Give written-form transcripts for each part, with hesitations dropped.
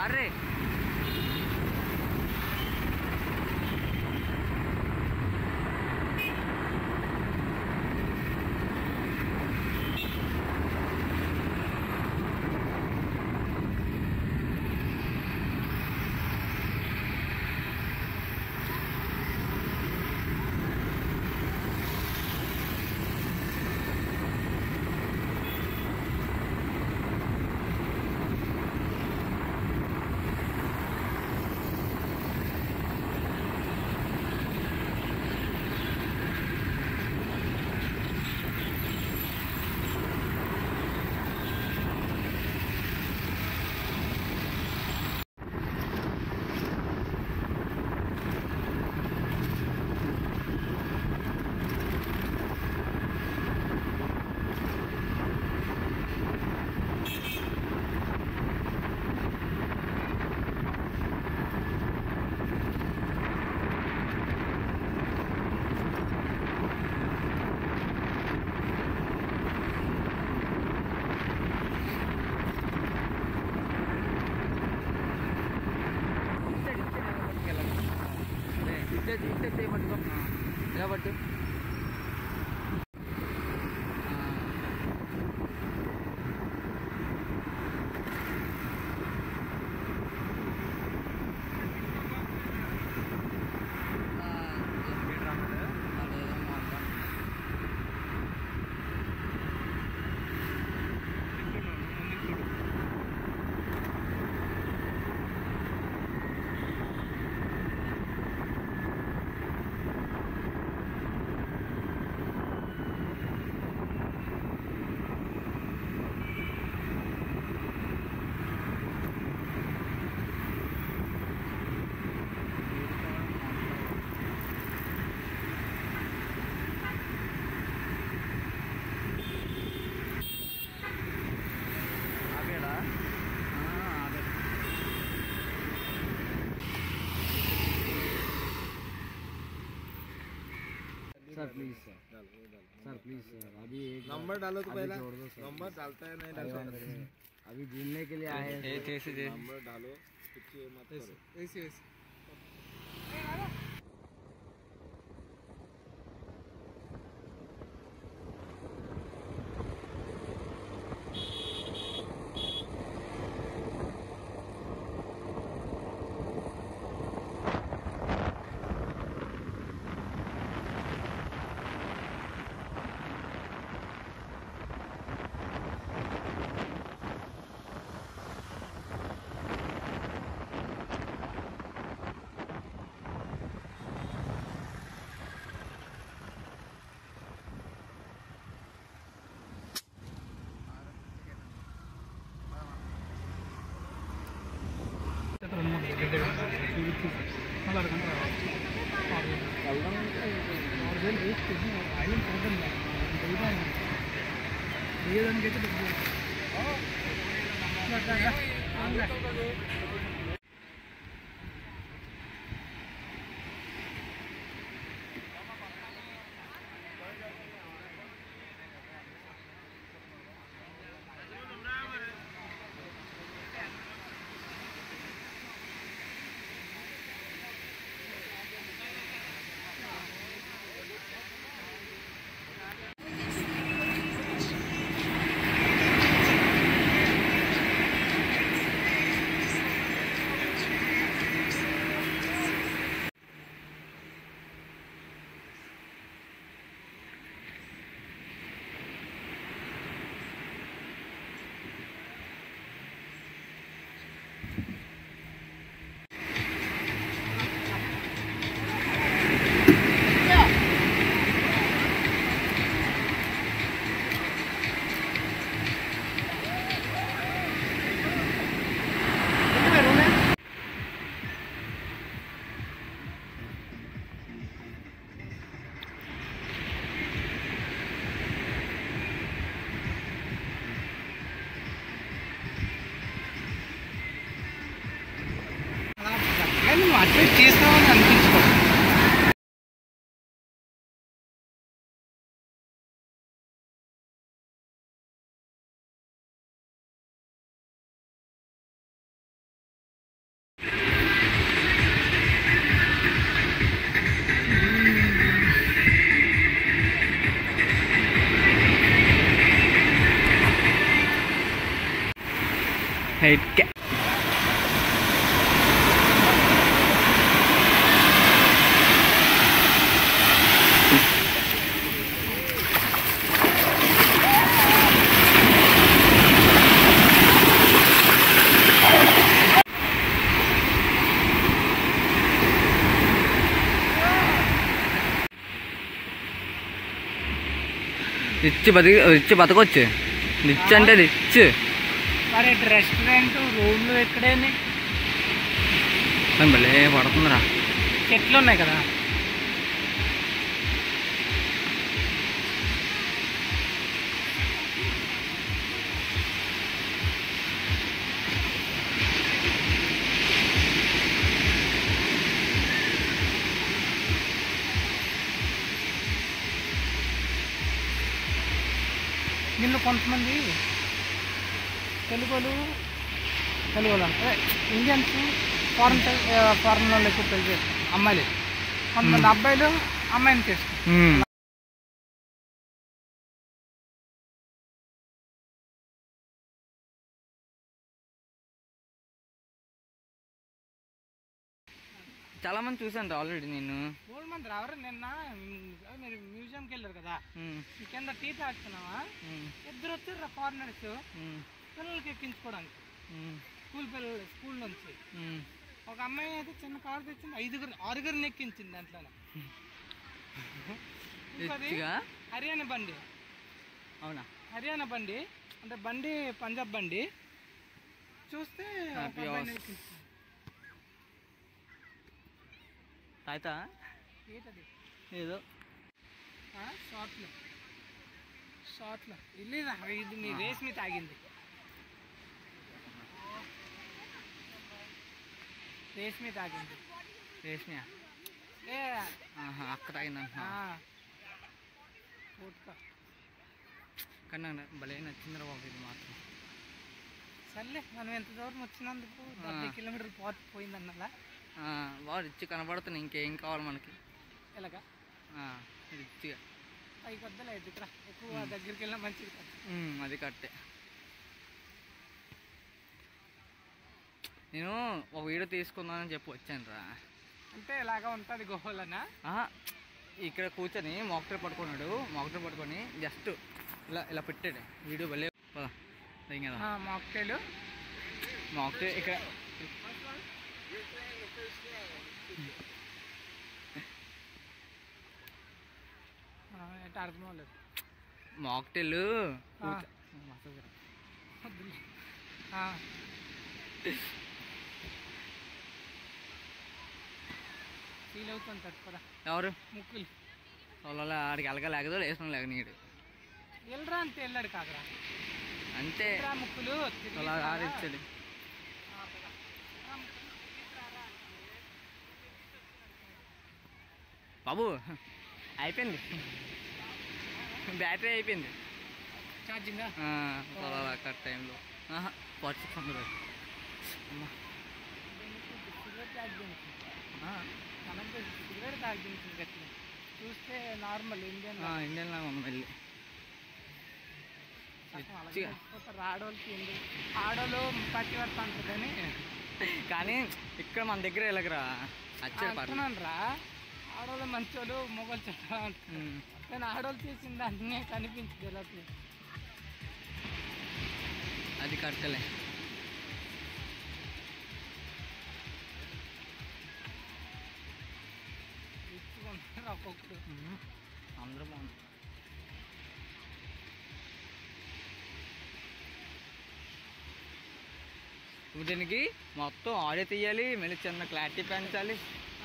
अरे इतने पट्टो ఇలా పట్టు sir please sir please sir अभी एक नंबर डालो तो पहला नंबर डालता है नहीं डालता अभी घूमने के लिए आए हैं नंबर डालो कुछ मत करो ऐसे హైట్ రిచ్ బతకొచ్చు. రిచ్ అంటే రిచ్. మరి రెస్టారెంట్ రూమ్లు ఎక్కడే భలే పడుతుందిరా. చెట్లు ఉన్నాయి కదా. దీనిలో కొంతమంది తెలుగులు అంటే ఇండియన్స్ ఫారెన్ వాళ్ళు ఎక్కువ పెళ్లి చేస్తారు అమ్మాయిలు. కొంతమంది అబ్బాయిలు అమ్మాయిని చేస్తారు. చాలా మంది చూసాను ఆల్రెడీ. నేను మూడు మంది రావరు. నిన్న మీరు మ్యూజియంకి వెళ్ళారు కదా, కింద టీ తాగుతున్నావా, ఇద్దరు వచ్చారు ఫారినర్స్ పిల్లలకి ఎక్కించుకోవడానికి. స్కూల్ నుంచి ఒక అమ్మాయి అయితే చిన్న కారు తెచ్చింది, ఆరుగురిని ఎక్కించింది దాంట్లోనే. హర్యానా బండి. అవునా? హర్యానా బండి అంటే బండి పంజాబ్ బండి. చూస్తే తాగుతా ఏదో షార్ట్లో ఇల్లేదా. ఇది మీ రేస్మి తాగింది. రేస్మి అక్క తాగిందంట. కానీ భలే నచ్చిందిరా బాబు ఇది మాత్రం. సర్లే, మనం ఎంత దూరం వచ్చినందుకు 30 కిలోమీటర్లు పోయిందన్నలా. బాగా రిచ్ కనబడుతుంది. ఇంకేం కావాలి మనకి? ఎలాగా రిచ్గా పైకి వద్దలే ఎదుగురా. ఎక్కువ దగ్గరికి వెళ్ళినా మంచిది కదా. అది కరెక్టే. నేను ఒక వీడియో తీసుకుందామని చెప్పి వచ్చాను రా. అంటే ఇలాగా ఉంటుంది గోవాలనా? ఇక్కడ కూర్చొని మాక్టైల్ పట్టుకొని జస్ట్ ఇలా పెట్టాడు వీడియో. భలే కదా మాక్టైల్ ఇక్కడ అర్థం అవ్వలేదు. మాక్టైల్ ఫీల్ అవుతుంది కదా. ఎవరు? ముక్కులు వాళ్ళ ఆడికి వెళ్ళగలేకదో వేసుకుని లేక నీడు వెళ్ళరా అంటే వెళ్ళాడు కాకరా అంతే. ముక్కులు అలా ఆడిచ్చాడు బాబు. అయిపోయింది, బ్యాటరీ అయిపోయింది. ఛార్జింగ్ కరెక్ట్ టైంలో 4600. సిగరెట్ తాగింది చూస్తే నార్మల్ ఇండియన్ వెళ్ళి ఆడవాళ్ళకి ఆడవాళ్ళు పట్టి పడతా ఉంటుంది కానీ ఇక్కడ మన దగ్గర వెళ్ళకరా అంటున్నాను రా. ఆడవాళ్ళు మంచోళ్ళు మొగలు చెడ్డ కానీ ఆడవాళ్ళు చేసిన దాన్ని కనిపించదు ఎలా. అది కరెక్టలే. ఒక్కొక్కరు అందరూ బాగుంది. ఇప్పుడు దీనికి మొత్తం ఆడే తీయాలి, మళ్ళీ చిన్న క్లారిటీ పెంచాలి.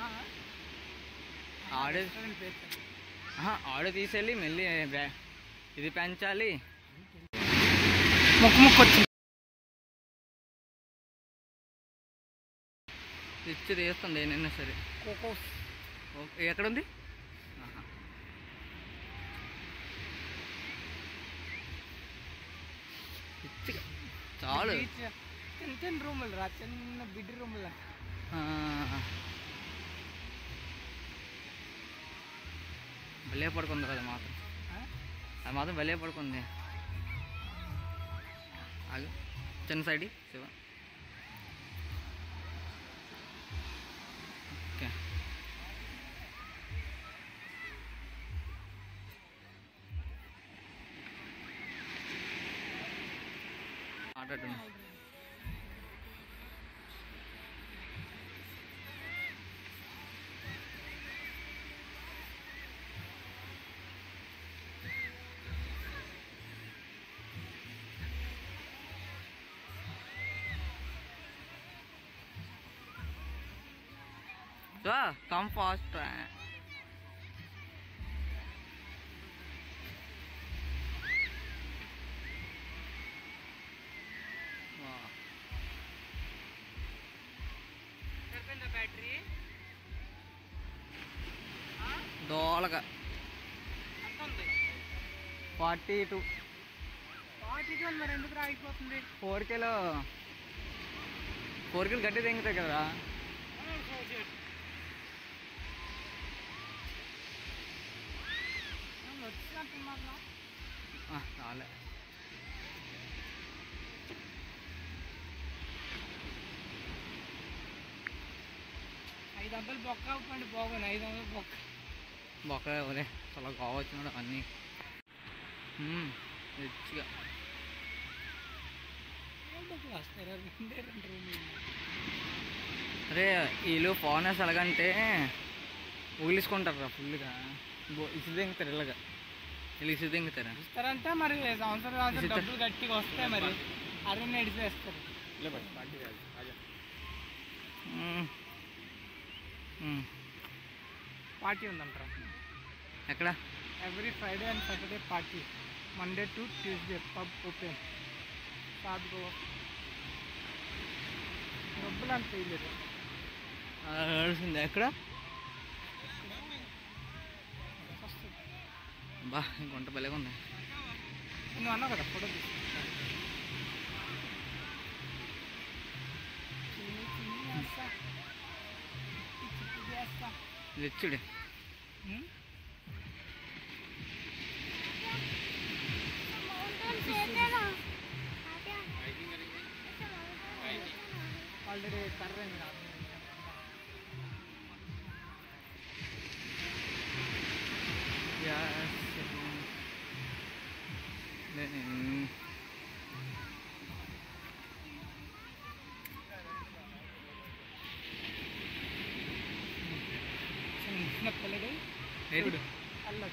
ఆడే తీసేయాలి, మళ్ళీ ఇది పెంచాలి. ముక్కు వచ్చింది ఇచ్చి తీస్తుంది ఏనైనా సరే. ఎక్కడుంది? చాలు చిన్న రూములు రా, చిన్న బిడ్డ రూములు. భలే పడుకుంది కదా మాత్రం. అది మాత్రం భలే పడుకుంది. చిన్న side Shiva okay. Auto come fast. Battery దోలగా ఎంత ఉంది? 42. 42 మరి ఎందుకు రాయిపోతుంది? 4Kలో 4Kలు గట్టి తెంగుతాయి కదా. రాలే. 500 బొక్క అవుతుంది. బాగుంది 500 బొక్క. బొక్క ఇవ్వలే చాలా కావచ్చు అన్నీ రిచ్గా. అరే వీళ్ళు ఫారినర్స్ ఎలాగంటే ఊగిలిసుకుంటారు రా ఫుల్గా. ఇసు దింగుతారు ఇలాగా. వీళ్ళు ఇసు దింగుతారా ఇస్తారంటే మరి సంవత్సరం డబ్బులు గట్టిగా వస్తాయి మరి అరే నడిచేస్తారు. పార్టీ ఉందంటారా? ఎక్కడ? Every Friday and Saturday party, Monday to Tuesday pub open. సాధ్గో డబ్బులు అంత వేయలేదు. నడుస్తుంది. ఎక్కడ? బా ఇంకొంట బలేగా ఉంది. నువ్వు అన్నావు కదా ఫోటో తీసి రిచ్చుడే. ఆల్రెడీ కర్ర చిన్నపిల్లడు అల్లడు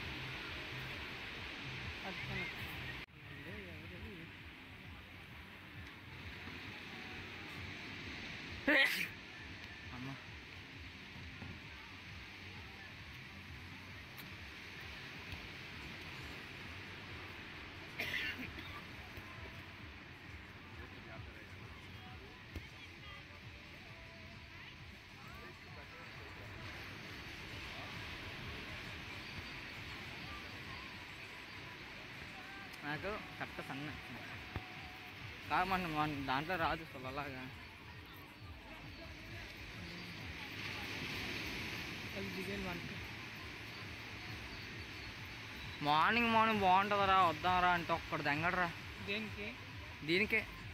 అమ్మ నాకు కరెక్ట్ సన్న కాదు మన దాంట్లో రాదు అసలు అలాగా. మార్నింగ్ బాగుంటుందిరా వద్దాంరా అంటే ఒక్కడు తెంగడరా. దేనికి? దీనికే